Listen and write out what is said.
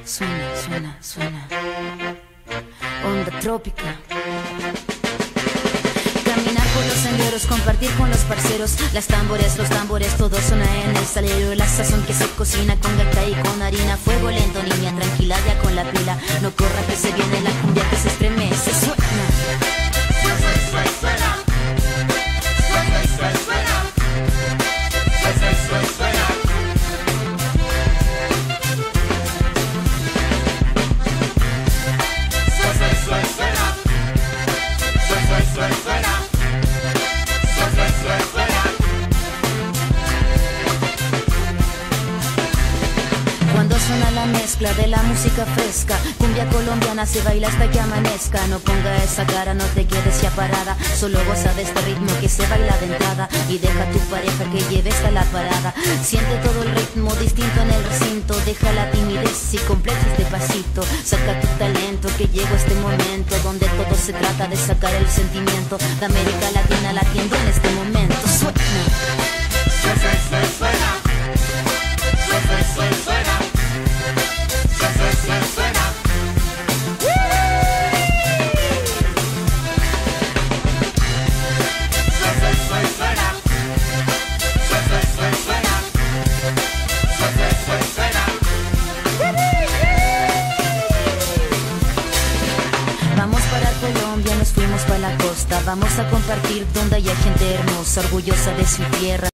Suena. Onda trópica. Caminar por los senderos, compartir con los parceros. Los tambores, todo suena en el salero. La sazón que se cocina con gaita y con harina. Fuego lento, niña, tranquila ya con la pila. No corra que se viene la cumbia que se estremece. Suena. Cuando suena la mezcla de la música fresca, cumbia colombiana se baila hasta que amanezca. No ponga esa cara, no te quedes ya parada. Solo goza de este ritmo que se baila de entrada. Y deja a tu pareja que lleve hasta la parada. Siente todo el ritmo distinto en el recinto. Deja la timidez y completa este pasito. Saca tu talento que llegó este momento donde todo se trata de sacar el sentimiento de América Latina latiendo en este momento. Suena. Vamos para Colombia, nos fuimos para la costa. Vamos a compartir donde haya gente hermosa, orgullosa de su tierra,